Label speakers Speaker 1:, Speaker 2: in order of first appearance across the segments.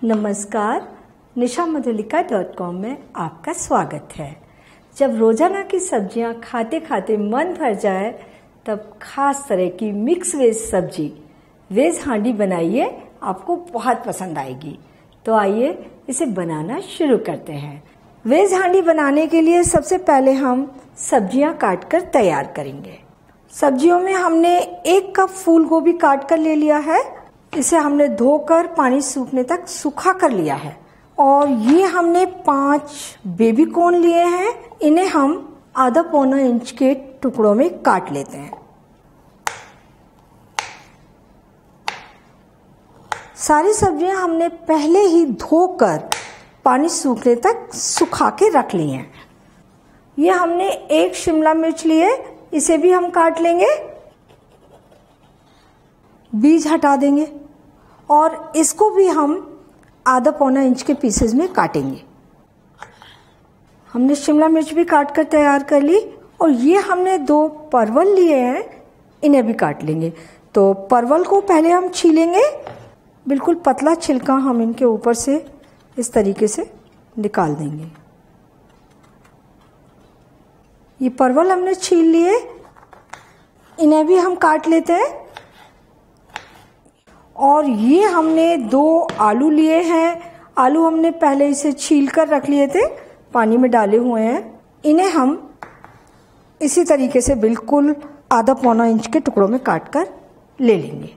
Speaker 1: नमस्कार, nishamudhalika.com में आपका स्वागत है। जब रोजाना की सब्जियां खाते खाते मन भर जाए तब खास तरह की मिक्स वेज सब्जी वेज हांडी बनाइए, आपको बहुत पसंद आएगी। तो आइए इसे बनाना शुरू करते हैं। वेज हांडी बनाने के लिए सबसे पहले हम सब्जियां काट कर तैयार करेंगे। सब्जियों में हमने 1 कप फूल गोभी काट कर ले लिया है। इसे हमने धोकर पानी सूखने तक सूखा कर लिया है। और ये हमने 5 बेबी कॉर्न लिए हैं। इन्हें हम आधा पौना इंच के टुकड़ों में काट लेते हैं। सारी सब्जियां हमने पहले ही धोकर पानी सूखने तक सुखा के रख ली हैं। ये हमने 1 शिमला मिर्च लिए, इसे भी हम काट लेंगे, बीज हटा देंगे और इसको भी हम आधा पौना इंच के पीसेस में काटेंगे। हमने शिमला मिर्च भी काट कर तैयार कर ली और ये हमने 2 परवल लिए हैं, इन्हें भी काट लेंगे। तो परवल को पहले हम छीलेंगे, बिल्कुल पतला छिलका हम इनके ऊपर से इस तरीके से निकाल देंगे। ये परवल हमने छील लिए, इन्हें भी हम काट लेते हैं। और ये हमने 2 आलू लिए हैं। आलू हमने पहले इसे छील कर रख लिए थे, पानी में डाले हुए हैं। इन्हें हम इसी तरीके से बिल्कुल आधा पौना इंच के टुकड़ों में काट कर ले लेंगे।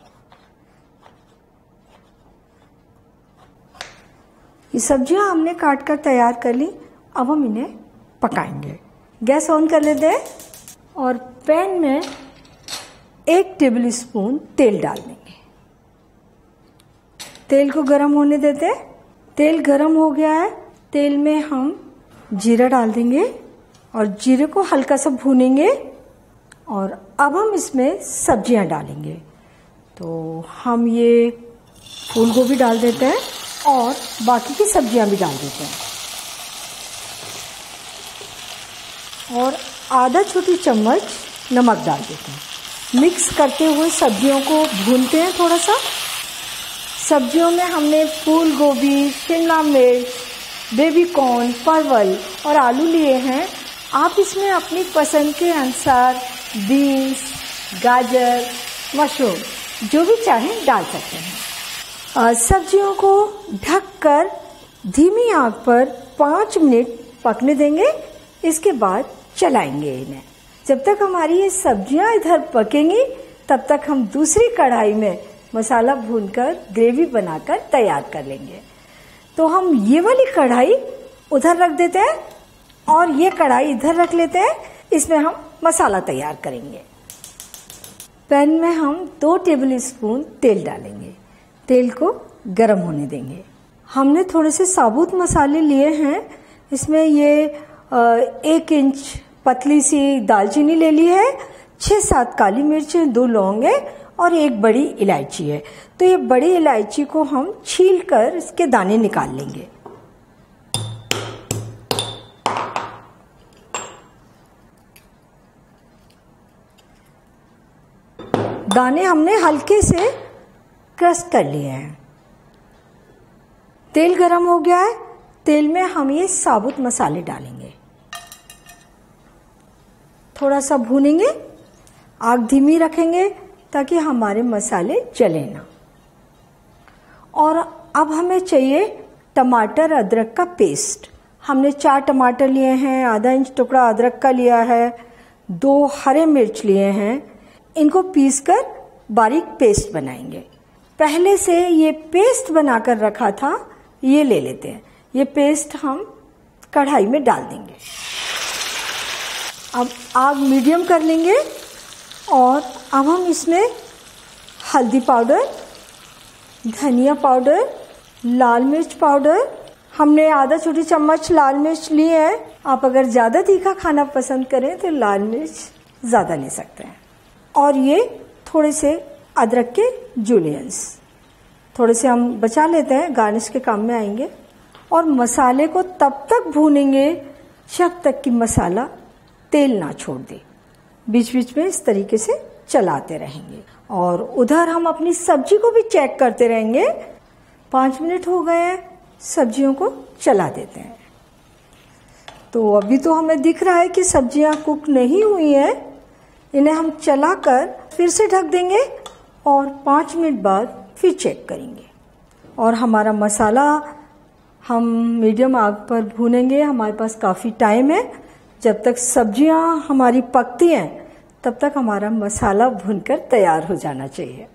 Speaker 1: ये सब्जियां हमने काट कर तैयार कर ली। अब हम इन्हें पकाएंगे। गैस ऑन कर लेते हैं और पैन में 1 टेबल स्पून तेल डाल देंगे। तेल को गरम होने देते हैं। तेल गरम हो गया है। तेल में हम जीरा डाल देंगे और जीरे को हल्का सा भूनेंगे। और अब हम इसमें सब्जियां डालेंगे। तो हम ये फूल गोभी डाल देते हैं और बाकी की सब्जियां भी डाल देते हैं। और आधा छोटी चम्मच नमक डाल देते हैं। मिक्स करते हुए सब्जियों को भूनते हैं थोड़ा सा। सब्जियों में हमने फूल गोभी, शिमला मिर्च, बेबी कॉर्न, परवल और आलू लिए हैं। आप इसमें अपनी पसंद के अनुसार बीन्स, गाजर, मशरूम जो भी चाहें डाल सकते हैं। सब्जियों को ढककर धीमी आंच पर 5 मिनट पकने देंगे। इसके बाद चलाएंगे इन्हें। जब तक हमारी ये सब्जियां इधर पकेंगी तब तक हम दूसरी कढ़ाई में मसाला भूनकर ग्रेवी बनाकर तैयार कर लेंगे। तो हम ये वाली कढ़ाई उधर रख देते हैं और ये कढ़ाई इधर रख लेते हैं। इसमें हम मसाला तैयार करेंगे। पैन में हम 2 टेबल स्पून तेल डालेंगे। तेल को गरम होने देंगे। हमने थोड़े से साबुत मसाले लिए हैं। इसमें ये 1 इंच पतली सी दालचीनी ले ली है, 6-7 काली मिर्च, 2 लौंग है और 1 बड़ी इलायची है। तो ये बड़ी इलायची को हम छील कर इसके दाने निकाल लेंगे। दाने हमने हल्के से क्रश कर लिए हैं। तेल गरम हो गया है। तेल में हम ये साबुत मसाले डालेंगे। थोड़ा सा भूनेंगे, आग धीमी रखेंगे ताकि हमारे मसाले जले ना। और अब हमें चाहिए टमाटर अदरक का पेस्ट। हमने 4 टमाटर लिए हैं, आधा इंच टुकड़ा अदरक का लिया है, 2 हरे मिर्च लिए हैं। इनको पीसकर बारीक पेस्ट बनाएंगे। पहले से ये पेस्ट बनाकर रखा था, ये ले लेते हैं। ये पेस्ट हम कढ़ाई में डाल देंगे। अब आग मीडियम कर लेंगे और अब हम इसमें हल्दी पाउडर, धनिया पाउडर, लाल मिर्च पाउडर, हमने आधा छोटी चम्मच लाल मिर्च ली है। आप अगर ज़्यादा तीखा खाना पसंद करें तो लाल मिर्च ज़्यादा ले सकते हैं। और ये थोड़े से अदरक के जूलियंस थोड़े से हम बचा लेते हैं, गार्निश के काम में आएंगे। और मसाले को तब तक भूनेंगे जब तक कि मसाला तेल ना छोड़ दे। बीच बीच में इस तरीके से चलाते रहेंगे और उधर हम अपनी सब्जी को भी चेक करते रहेंगे 5 मिनट हो गए हैं, सब्जियों को चला देते हैं। तो अभी तो हमें दिख रहा है कि सब्जियां कुक नहीं हुई हैं। इन्हें हम चलाकर फिर से ढक देंगे और 5 मिनट बाद फिर चेक करेंगे। और हमारा मसाला हम मीडियम आग पर भूनेंगे। हमारे पास काफ़ी टाइम है। जब तक सब्जियां हमारी पकती हैं तब तक हमारा मसाला भूनकर तैयार हो जाना चाहिए।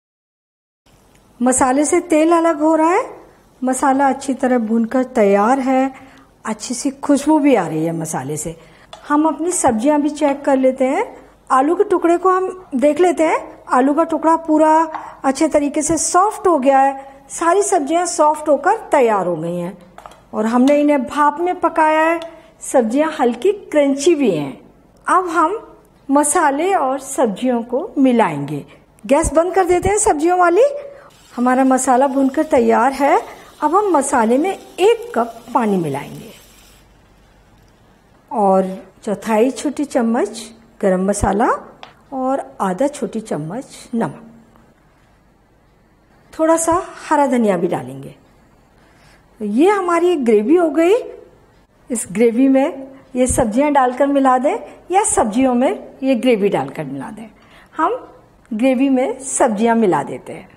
Speaker 1: मसाले से तेल अलग हो रहा है। मसाला अच्छी तरह भूनकर तैयार है। अच्छी सी खुशबू भी आ रही है मसाले से। हम अपनी सब्जियां भी चेक कर लेते हैं। आलू के टुकड़े को हम देख लेते हैं। आलू का टुकड़ा पूरा अच्छे तरीके से सॉफ्ट हो गया है। सारी सब्जियां सॉफ्ट होकर तैयार हो गई हैं और हमने इन्हें भाप में पकाया है। सब्जियां हल्की क्रंची भी हैं। अब हम मसाले और सब्जियों को मिलाएंगे। गैस बंद कर देते हैं सब्जियों वाली। हमारा मसाला भूनकर तैयार है। अब हम मसाले में 1 कप पानी मिलाएंगे और 1/4 छोटी चम्मच गरम मसाला और आधा छोटी चम्मच नमक। थोड़ा सा हरा धनिया भी डालेंगे। ये हमारी ग्रेवी हो गई। इस ग्रेवी में ये सब्जियां डालकर मिला दें या सब्जियों में ये ग्रेवी डालकर मिला दें। हम ग्रेवी में सब्जियां मिला देते हैं।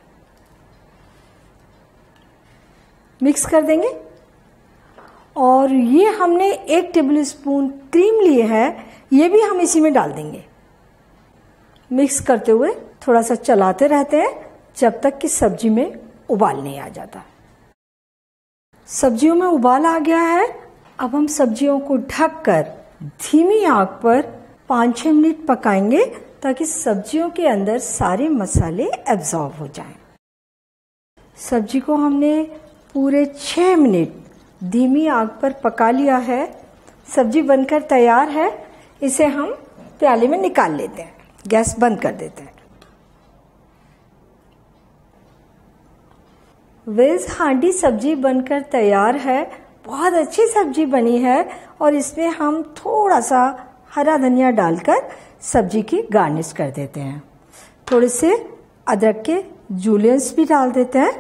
Speaker 1: मिक्स कर देंगे और ये हमने 1 टेबलस्पून क्रीम ली है, ये भी हम इसी में डाल देंगे। मिक्स करते हुए थोड़ा सा चलाते रहते हैं जब तक कि सब्जी में उबाल नहीं आ जाता। सब्जियों में उबाल आ गया है। अब हम सब्जियों को ढककर धीमी आंच पर 5-6 मिनट पकाएंगे ताकि सब्जियों के अंदर सारे मसाले एब्जॉर्ब हो जाएं। सब्जी को हमने पूरे 6 मिनट धीमी आंच पर पका लिया है। सब्जी बनकर तैयार है। इसे हम प्याले में निकाल लेते हैं। गैस बंद कर देते हैं। वेज हांडी सब्जी बनकर तैयार है। बहुत अच्छी सब्जी बनी है और इसमें हम थोड़ा सा हरा धनिया डालकर सब्जी की गार्निश कर देते हैं। थोड़े से अदरक के जूलियंस भी डाल देते हैं।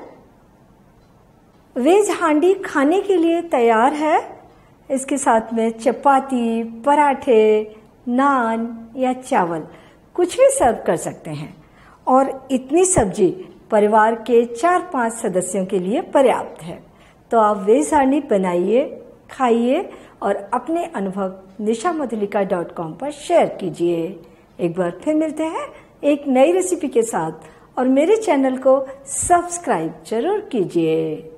Speaker 1: वेज हांडी खाने के लिए तैयार है। इसके साथ में चपाती, पराठे, नान या चावल कुछ भी सर्व कर सकते हैं और इतनी सब्जी परिवार के 4-5 सदस्यों के लिए पर्याप्त है। तो आप वेज हांडी बनाइए, खाइए और अपने अनुभव nishamodhulika.com पर शेयर कीजिए। एक बार फिर मिलते हैं एक नई रेसिपी के साथ और मेरे चैनल को सब्सक्राइब जरूर कीजिए।